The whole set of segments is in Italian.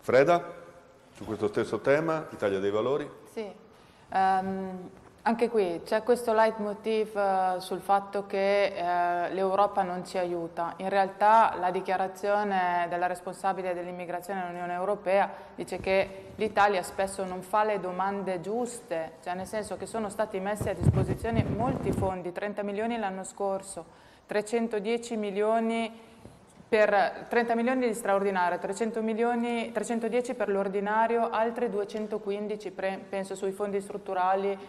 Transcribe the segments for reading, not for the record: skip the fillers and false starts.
Freda, su questo stesso tema, Italia dei Valori? Sì, anche qui c'è questo leitmotiv sul fatto che l'Europa non ci aiuta. In realtà la dichiarazione della responsabile dell'immigrazione dell'Unione Europea dice che l'Italia spesso non fa le domande giuste, cioè nel senso che sono stati messi a disposizione molti fondi, 30 milioni l'anno scorso, 310 milioni per 30 milioni di straordinario, 310 per l'ordinario, altre 215 penso sui fondi strutturali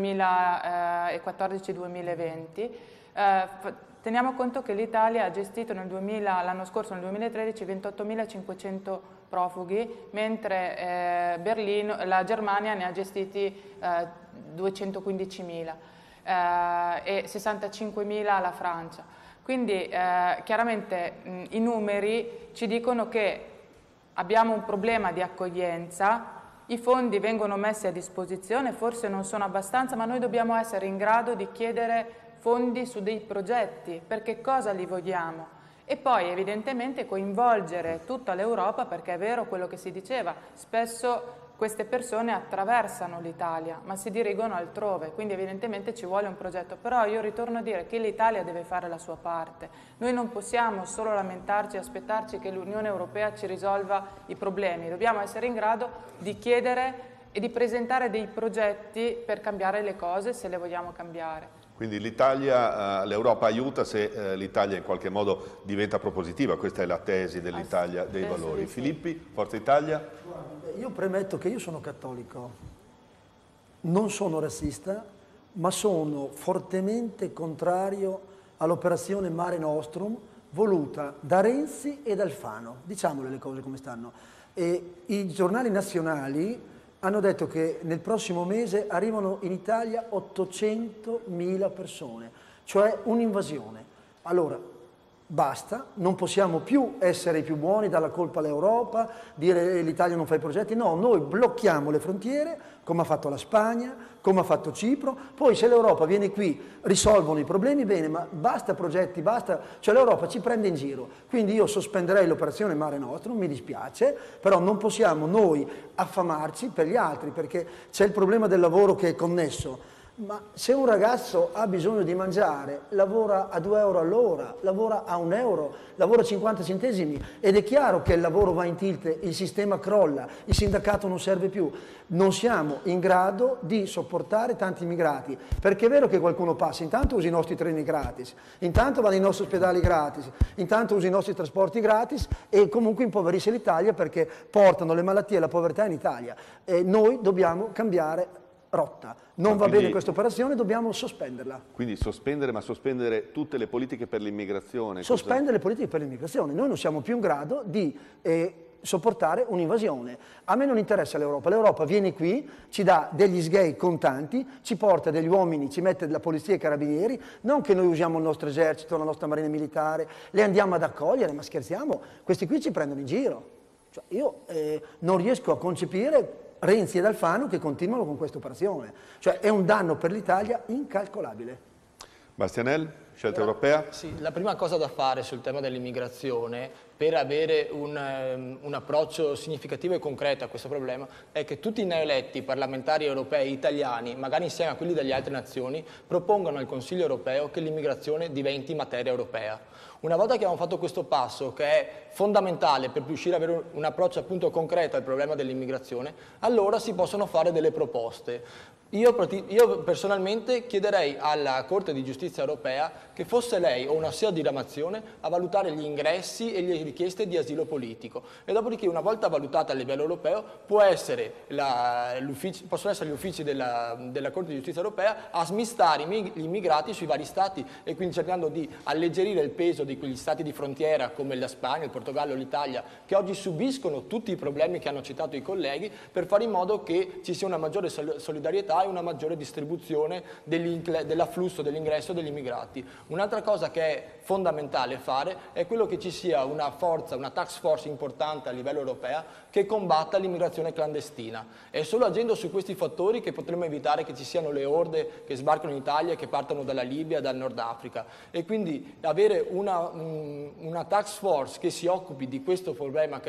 2014-2020. Teniamo conto che l'Italia ha gestito l'anno scorso, nel 2013, 28.500 profughi, mentre la Germania ne ha gestiti 215.000 e 65.000 la Francia. Quindi chiaramente i numeri ci dicono che abbiamo un problema di accoglienza, i fondi vengono messi a disposizione, forse non sono abbastanza, ma noi dobbiamo essere in grado di chiedere fondi su dei progetti, perché cosa li vogliamo? E poi evidentemente coinvolgere tutta l'Europa, perché è vero quello che si diceva, spesso queste persone attraversano l'Italia, ma si dirigono altrove, quindi evidentemente ci vuole un progetto. Però io ritorno a dire che l'Italia deve fare la sua parte. Noi non possiamo solo lamentarci e aspettarci che l'Unione Europea ci risolva i problemi. Dobbiamo essere in grado di chiedere e di presentare dei progetti per cambiare le cose, se le vogliamo cambiare. Quindi l'Europa aiuta se l'Italia in qualche modo diventa propositiva, questa è la tesi dell'Italia dei Valori. Sì. Filippi, Forza Italia? Io premetto che io sono cattolico, non sono razzista, ma sono fortemente contrario all'operazione Mare Nostrum voluta da Renzi e da Alfano, diciamole le cose come stanno. E i giornali nazionali hanno detto che nel prossimo mese arrivano in Italia 800.000 persone, cioè un'invasione. Allora, basta, non possiamo più essere i più buoni, dare la colpa all'Europa, dire l'Italia non fa i progetti, no, noi blocchiamo le frontiere, come ha fatto la Spagna, come ha fatto Cipro, poi se l'Europa viene qui, risolvono i problemi, bene, ma basta progetti, basta, cioè l'Europa ci prende in giro, quindi io sospenderei l'operazione Mare Nostrum, mi dispiace, però non possiamo noi affamarci per gli altri, perché c'è il problema del lavoro che è connesso. Ma se un ragazzo ha bisogno di mangiare, lavora a 2 euro all'ora, lavora a 1 euro, lavora 50 centesimi ed è chiaro che il lavoro va in tilt, il sistema crolla, il sindacato non serve più. Non siamo in grado di sopportare tanti immigrati, perché è vero che qualcuno passa, intanto usa i nostri treni gratis, intanto va nei nostri ospedali gratis, intanto usa i nostri trasporti gratis e comunque impoverisce l'Italia perché portano le malattie e la povertà in Italia. E noi dobbiamo cambiare rotta. Non va bene questa operazione, dobbiamo sospenderla. Quindi sospendere, ma sospendere tutte le politiche per l'immigrazione? Sospendere le politiche per l'immigrazione. Noi non siamo più in grado di sopportare un'invasione. A me non interessa l'Europa. L'Europa viene qui, ci dà degli sgay contanti, ci porta degli uomini, ci mette della polizia e i carabinieri, non che noi usiamo il nostro esercito, la nostra marina militare, le andiamo ad accogliere, ma scherziamo, questi qui ci prendono in giro. Cioè, io non riesco a concepire Renzi ed Alfano che continuano con questa operazione, cioè è un danno per l'Italia incalcolabile. Bastianelli, scelta europea? Sì, la prima cosa da fare sul tema dell'immigrazione per avere un approccio significativo e concreto a questo problema è che tutti i neoeletti parlamentari europei italiani, magari insieme a quelli delle altre nazioni, propongano al Consiglio europeo che l'immigrazione diventi materia europea. Una volta che abbiamo fatto questo passo, che è fondamentale per riuscire ad avere un approccio appunto concreto al problema dell'immigrazione, allora si possono fare delle proposte. Io personalmente chiederei alla Corte di Giustizia europea che fosse lei o una sua diramazione a valutare gli ingressi e le richieste di asilo politico e dopodiché una volta valutata a livello europeo possono essere gli uffici della Corte di Giustizia europea a smistare gli immigrati sui vari stati e quindi cercando di alleggerire il peso di quegli stati di frontiera come la Spagna, il Portogallo, l'Italia che oggi subiscono tutti i problemi che hanno citato i colleghi per fare in modo che ci sia una maggiore solidarietà e una maggiore distribuzione dell'afflusso, dell'ingresso degli immigrati. Un'altra cosa che è fondamentale fare è quello che ci sia una forza, una task force importante a livello europeo che combatta l'immigrazione clandestina. È solo agendo su questi fattori che potremo evitare che ci siano le orde che sbarcano in Italia e che partono dalla Libia, dal Nord Africa e quindi avere una task force che si occupi di questo problema che è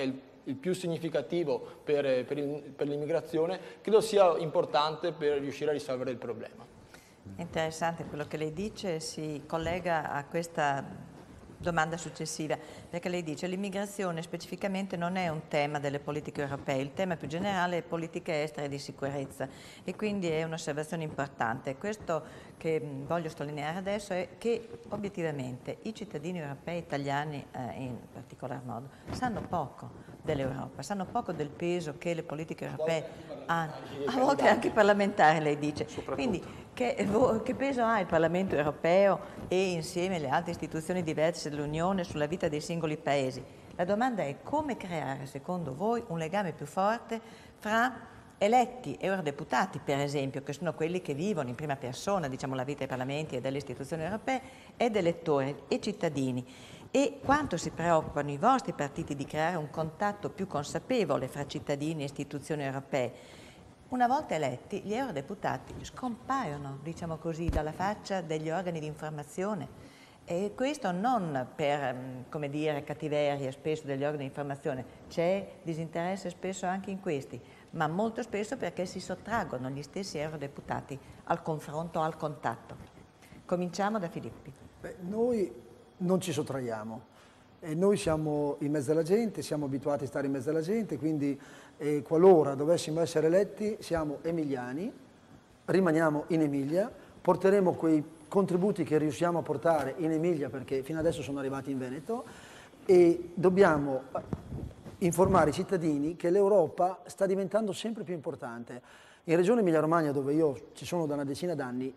il più significativo per l'immigrazione, credo sia importante per riuscire a risolvere il problema. Interessante quello che lei dice, si collega a questa domanda successiva, perché lei dice che l'immigrazione specificamente non è un tema delle politiche europee, il tema più generale è politiche estere e di sicurezza, e quindi è un'osservazione importante. Questo che voglio sottolineare adesso è che obiettivamente i cittadini europei, italiani in particolar modo, sanno poco dell'Europa, sanno poco del peso che le politiche europee hanno, a volte anche parlamentari, lei dice. Quindi che peso ha il Parlamento europeo e insieme alle altre istituzioni diverse dell'Unione sulla vita dei singoli paesi? La domanda è come creare, secondo voi, un legame più forte fra eletti eurodeputati, per esempio, che sono quelli che vivono in prima persona, diciamo, la vita dei parlamenti e delle istituzioni europee, ed elettori e cittadini. E quanto si preoccupano i vostri partiti di creare un contatto più consapevole fra cittadini e istituzioni europee? Una volta eletti, gli eurodeputati scompaiono, diciamo così, dalla faccia degli organi di informazione. E questo non per, come dire, cattiveria spesso degli organi di informazione, c'è disinteresse spesso anche in questi, ma molto spesso perché si sottraggono gli stessi eurodeputati al confronto, al contatto. Cominciamo da Filippi. Noi non ci sottraiamo. Noi siamo in mezzo alla gente, siamo abituati a stare in mezzo alla gente, quindi qualora dovessimo essere eletti siamo emiliani, rimaniamo in Emilia, porteremo quei contributi che riusciamo a portare in Emilia, perché fino adesso sono arrivati in Veneto, e dobbiamo informare i cittadini che l'Europa sta diventando sempre più importante. In Regione Emilia-Romagna, dove io ci sono da una decina d'anni,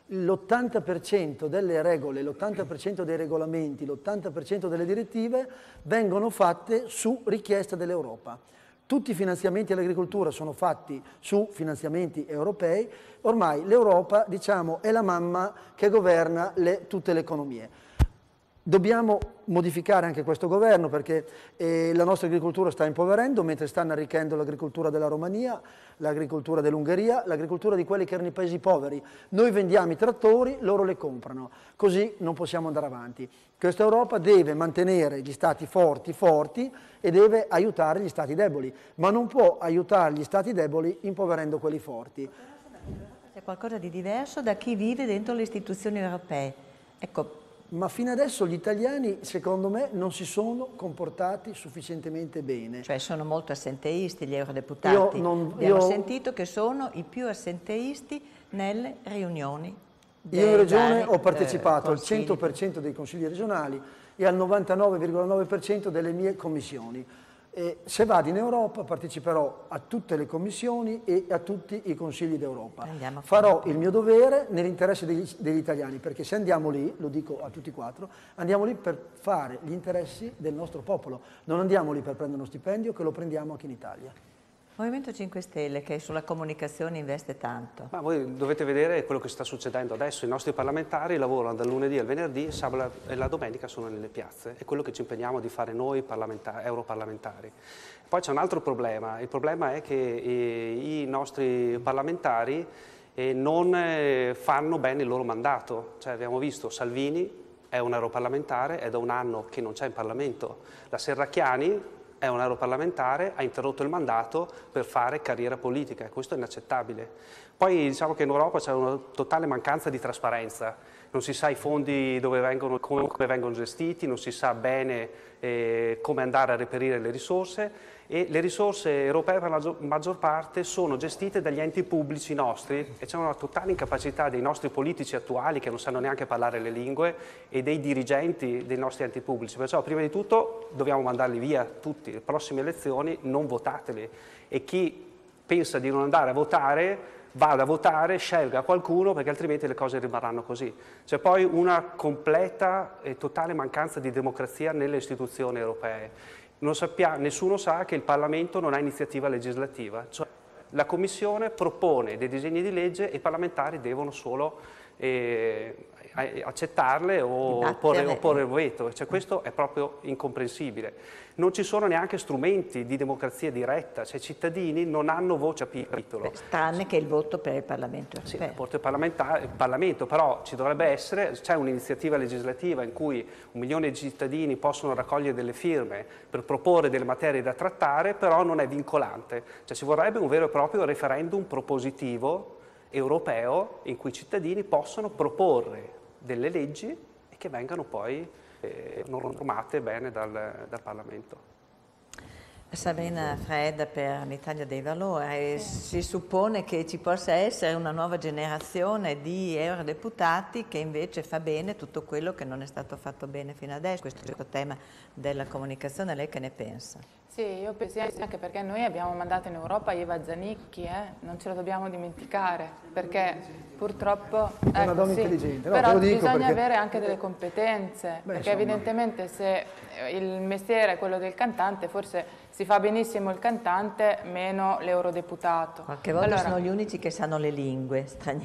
l'80% delle regole, l'80% dei regolamenti, l'80% delle direttive vengono fatte su richiesta dell'Europa. Tutti i finanziamenti all'agricoltura sono fatti su finanziamenti europei. Ormai l'Europa, diciamo, è la mamma che governa tutte le economie. Dobbiamo modificare anche questo governo, perché la nostra agricoltura sta impoverendo, mentre stanno arricchendo l'agricoltura della Romania, l'agricoltura dell'Ungheria, l'agricoltura di quelli che erano i paesi poveri. Noi vendiamo i trattori, loro le comprano. Così non possiamo andare avanti. Questa Europa deve mantenere gli stati forti e deve aiutare gli stati deboli, ma non può aiutare gli stati deboli impoverendo quelli forti. C'è qualcosa di diverso da chi vive dentro le istituzioni europee. Ecco. Ma fino adesso gli italiani, secondo me, non si sono comportati sufficientemente bene. Cioè sono molto assenteisti gli eurodeputati. Abbiamo sentito che sono i più assenteisti nelle riunioni. Io in Regione ho partecipato al 100% dei consigli regionali e al 99,9% delle mie commissioni. Se vado in Europa parteciperò a tutte le commissioni e a tutti i consigli d'Europa. Farò il mio dovere nell'interesse degli italiani, perché se andiamo lì, lo dico a tutti e quattro, andiamo lì per fare gli interessi del nostro popolo, non andiamo lì per prendere uno stipendio che lo prendiamo anche in Italia. Movimento 5 Stelle, che sulla comunicazione investe tanto. Ma voi dovete vedere quello che sta succedendo adesso. I nostri parlamentari lavorano dal lunedì al venerdì, il sabato e la domenica sono nelle piazze. È quello che ci impegniamo di fare noi europarlamentari. Poi c'è un altro problema. Il problema è che i nostri parlamentari non fanno bene il loro mandato. Cioè, abbiamo visto Salvini è un europarlamentare, è da un anno che non c'è in Parlamento. La Serracchiani è un europarlamentare, ha interrotto il mandato per fare carriera politica e questo è inaccettabile. Poi diciamo che in Europa c'è una totale mancanza di trasparenza, non si sa i fondi dove vengono, come vengono gestiti, non si sa bene come andare a reperire le risorse e le risorse europee per la maggior parte sono gestite dagli enti pubblici nostri e c'è una totale incapacità dei nostri politici attuali che non sanno neanche parlare le lingue e dei dirigenti dei nostri enti pubblici. Perciò prima di tutto dobbiamo mandarli via tutti, le prossime elezioni non votateli e chi pensa di non andare a votare vada a votare, scelga qualcuno perché altrimenti le cose rimarranno così. C'è poi una completa e totale mancanza di democrazia nelle istituzioni europee. Nessuno sa che il Parlamento non ha iniziativa legislativa, cioè la Commissione propone dei disegni di legge e i parlamentari devono solo accettarle o opporre il veto. Cioè, questo è proprio incomprensibile. Non ci sono neanche strumenti di democrazia diretta, cioè i cittadini non hanno voce a capitolo. Tranne che il voto per il Parlamento Sì, europeo. il voto del Parlamento, però ci dovrebbe essere, c'è un'iniziativa legislativa in cui 1 milione di cittadini possono raccogliere delle firme per proporre delle materie da trattare, però non è vincolante. Cioè ci vorrebbe un vero e proprio referendum propositivo europeo in cui i cittadini possono proporre delle leggi e che vengano poi normate bene dal Parlamento. Sabrina Fredda per l'Italia dei Valori, si suppone che ci possa essere una nuova generazione di eurodeputati che invece fa bene tutto quello che non è stato fatto bene fino adesso. Questo è il tema della comunicazione, lei che ne pensa? Sì, io penso anche perché noi abbiamo mandato in Europa Eva Zanicchi, non ce lo dobbiamo dimenticare, perché purtroppo... È una donna intelligente. No, però bisogna perché... avere anche delle competenze, perché insomma... evidentemente se il mestiere è quello del cantante, forse si fa benissimo il cantante, meno l'eurodeputato. Qualche volta sono gli unici che sanno le lingue straniere.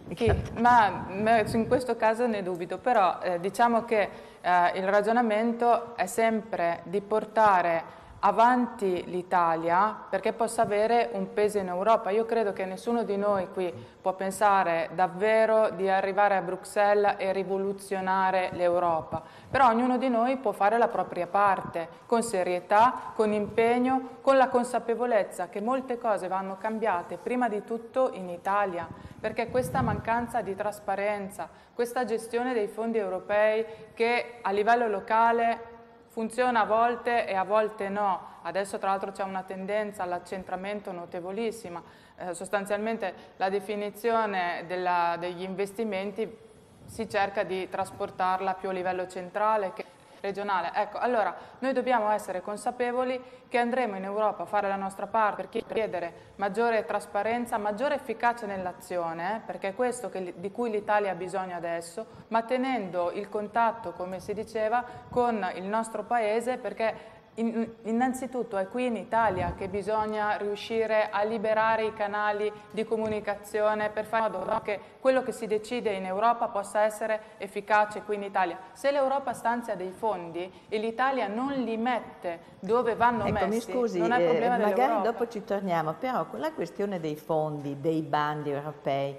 Ma in questo caso ne dubito, però diciamo che il ragionamento è sempre di portare avanti l'Italia perché possa avere un peso in Europa. Io credo che nessuno di noi qui può pensare davvero di arrivare a Bruxelles e rivoluzionare l'Europa, però ognuno di noi può fare la propria parte, con serietà, con impegno, con la consapevolezza che molte cose vanno cambiate prima di tutto in Italia, perché questa mancanza di trasparenza, questa gestione dei fondi europei che a livello locale funziona a volte e a volte no. Adesso tra l'altro c'è una tendenza all'accentramento notevolissima. Sostanzialmente la definizione degli investimenti si cerca di trasportarla più a livello centrale che regionale. Ecco, allora noi dobbiamo essere consapevoli che andremo in Europa a fare la nostra parte per chiedere maggiore trasparenza, maggiore efficacia nell'azione, perché è questo di cui l'Italia ha bisogno adesso, ma tenendo il contatto, come si diceva, con il nostro Paese, perché innanzitutto è qui in Italia che bisogna riuscire a liberare i canali di comunicazione per fare in modo che quello che si decide in Europa possa essere efficace qui in Italia. Se l'Europa stanzia dei fondi e l'Italia non li mette dove vanno messi, mi scusi, non è problema dell'Europa. Magari dopo ci torniamo, però con la questione dei fondi, dei bandi europei,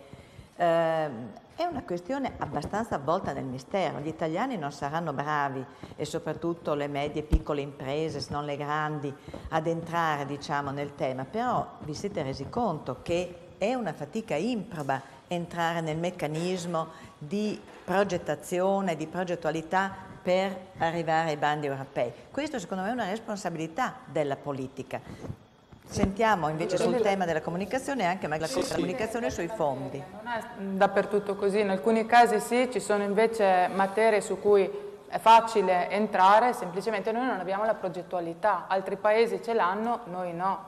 è una questione abbastanza avvolta nel mistero. Gli italiani non saranno bravi, e soprattutto le medie e piccole imprese, se non le grandi, ad entrare, diciamo, nel tema. Però vi siete resi conto che è una fatica improba entrare nel meccanismo di progettazione, di progettualità per arrivare ai bandi europei. Questo secondo me è una responsabilità della politica. Sentiamo invece sul tema della comunicazione e anche magari la comunicazione sui fondi. Non è dappertutto così, in alcuni casi sì, ci sono invece materie su cui è facile entrare, semplicemente noi non abbiamo la progettualità, altri paesi ce l'hanno, noi no.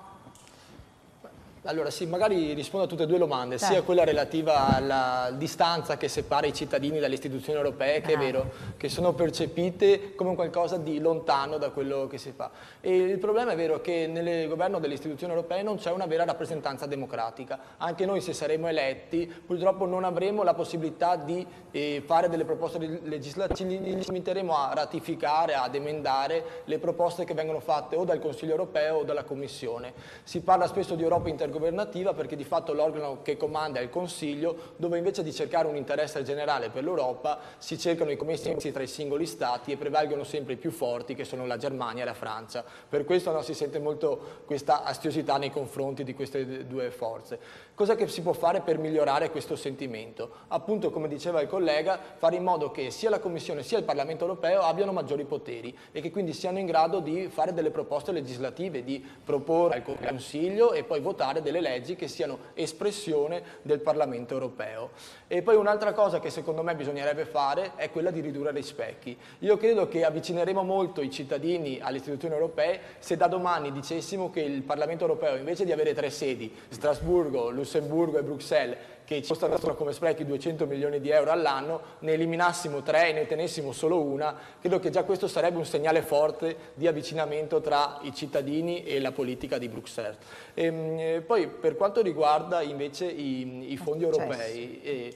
Allora sì, magari rispondo a tutte e due le domande, sia quella relativa alla distanza che separa i cittadini dalle istituzioni europee, che è vero, che sono percepite come qualcosa di lontano da quello che si fa. E il problema è vero che nel governo delle istituzioni europee non c'è una vera rappresentanza democratica. Anche noi, se saremo eletti, purtroppo non avremo la possibilità di fare delle proposte legislative, ci limiteremo a ratificare, ad emendare le proposte che vengono fatte o dal Consiglio europeo o dalla Commissione. Si parla spesso di Europa intergovernativa perché di fatto l'organo che comanda è il Consiglio, dove invece di cercare un interesse generale per l'Europa si cercano i compromessi tra i singoli Stati e prevalgono sempre i più forti, che sono la Germania e la Francia. Per questo si sente molto questa astiosità nei confronti di queste due forze. Cosa che si può fare per migliorare questo sentimento? Appunto, come diceva il collega, fare in modo che sia la Commissione sia il Parlamento europeo abbiano maggiori poteri e che quindi siano in grado di fare delle proposte legislative, di proporre al Consiglio e poi votare delle leggi che siano espressione del Parlamento europeo. E poi un'altra cosa che secondo me bisognerebbe fare è quella di ridurre gli specchi. Io credo che avvicineremo molto i cittadini alle istituzioni europee se da domani dicessimo che il Parlamento europeo, invece di avere 3 sedi, Strasburgo, Lussemburgo e Bruxelles, che ci costano come sprechi 200 milioni di euro all'anno, ne eliminassimo 3 e ne tenessimo solo una, credo che già questo sarebbe un segnale forte di avvicinamento tra i cittadini e la politica di Bruxelles. Poi per quanto riguarda invece i fondi europei,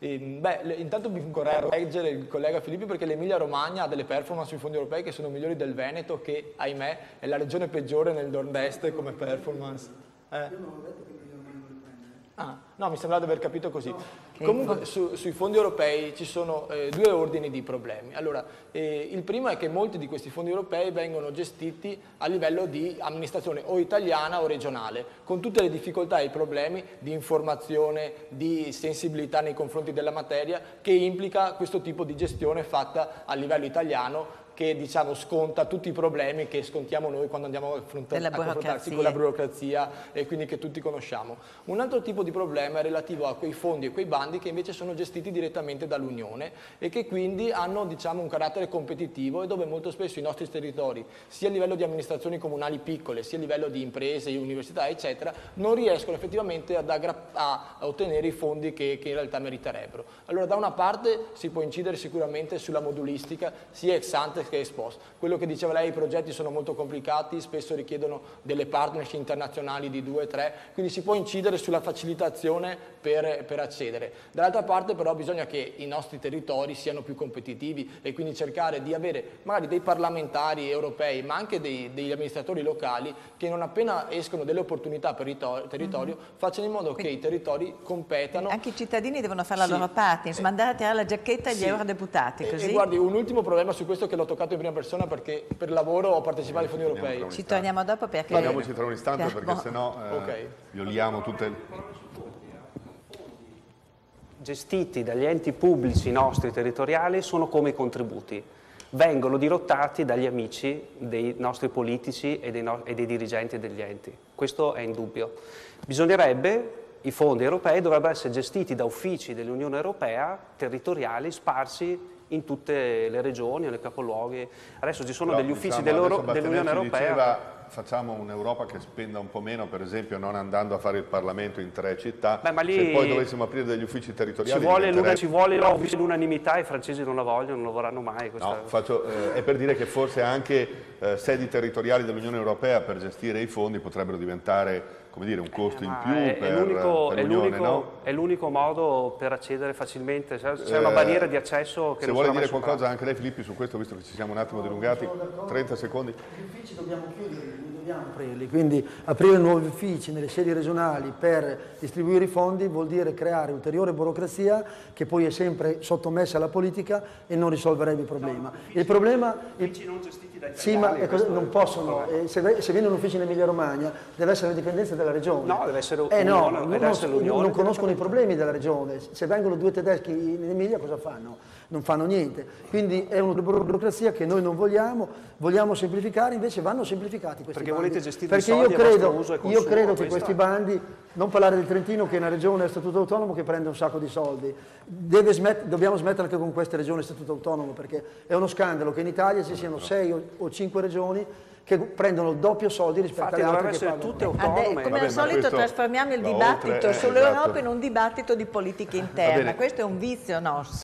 Intanto mi vorrei correggere il collega Filippi, perché l'Emilia Romagna ha delle performance sui fondi europei che sono migliori del Veneto, che ahimè è la regione peggiore nel nord-est come performance. Io non ho detto che l'Emilia Romagna vuole prendere. No, mi sembrava di aver capito così. Comunque sui fondi europei ci sono due ordini di problemi. Allora, il primo è che molti di questi fondi europei vengono gestiti a livello di amministrazione o italiana o regionale, con tutte le difficoltà e i problemi di informazione, di sensibilità nei confronti della materia che implica questo tipo di gestione fatta a livello italiano, che diciamo sconta tutti i problemi che scontiamo noi quando andiamo a confrontarsi con la burocrazia, e quindi che tutti conosciamo. Un altro tipo di problema è relativo a quei fondi e quei bandi che invece sono gestiti direttamente dall'Unione e che quindi hanno diciamo un carattere competitivo, e dove molto spesso i nostri territori, sia a livello di amministrazioni comunali piccole, sia a livello di imprese, università eccetera, non riescono effettivamente a ottenere i fondi che in realtà meriterebbero. Allora, da una parte si può incidere sicuramente sulla modulistica sia ex ante che ex post. Quello che diceva lei, i progetti sono molto complicati, spesso richiedono delle partnership internazionali di 2-3, quindi si può incidere sulla facilitazione per accedere. Dall'altra parte però bisogna che i nostri territori siano più competitivi, e quindi cercare di avere magari dei parlamentari europei, ma anche degli amministratori locali, che non appena escono delle opportunità per il territorio facciano in modo che i territori competano. Anche i cittadini devono fare la loro parte, insomma, andare a tirare la giacchetta agli eurodeputati. Così. E guardi, un ultimo problema su questo che l'ho toccato in prima persona, perché per lavoro ho partecipato ai fondi europei. Ci torniamo dopo perché... Parliamoci tra un istante, perché sennò violiamo tutte le... Gestiti dagli enti pubblici nostri territoriali sono come i contributi. Vengono dirottati dagli amici dei nostri politici e dei dirigenti degli enti. Questo è indubbio. I fondi europei dovrebbero essere gestiti da uffici dell'Unione Europea territoriali sparsi in tutte le regioni o nei capoluoghi. Adesso ci sono degli uffici dell'Unione Europea. Facciamo un'Europa che spenda un po' meno, per esempio non andando a fare il Parlamento in 3 città. Ma lì se poi dovessimo aprire degli uffici territoriali... Ci vuole l'unanimità, i francesi non la vogliono, non lo vorranno mai. No, è per dire che forse anche sedi territoriali dell'Unione Europea per gestire i fondi potrebbero diventare, come dire, un costo in più per l'Unione, no? È l'unico modo per accedere facilmente, c'è una barriera di accesso che se vuole dire qualcosa anche lei, Filippi, su questo, visto che ci siamo un attimo dilungati, 30 secondi. Gli uffici dobbiamo chiuderli, non dobbiamo aprirli, quindi aprire nuovi uffici nelle sedi regionali per distribuire i fondi vuol dire creare ulteriore burocrazia che poi è sempre sottomessa alla politica e non risolverebbe il problema. Il problema... Uffici non gestiti dai sì, ma non possono, se viene un ufficio in Emilia Romagna deve essere la dipendenza della regione. No, deve essere l'Unione. Non conoscono i problemi della regione. Se vengono 2 tedeschi in Emilia cosa fanno? Non fanno niente. Quindi è una burocrazia che noi non vogliamo semplificare, invece vanno semplificati questi bandi. Volete gestire i soldi a vostro uso e consumo. Io credo che questi bandi, non parlare del Trentino che è una regione a statuto autonomo che prende un sacco di soldi, dobbiamo smettere anche con queste regioni a statuto autonomo, perché è uno scandalo che in Italia ci siano 6 o 5 regioni che prendono il doppio soldi rispetto alle altre che pagano. Tutte autonome. Come al solito trasformiamo il dibattito sull'Europa in un dibattito di politica interna, questo è un vizio nostro.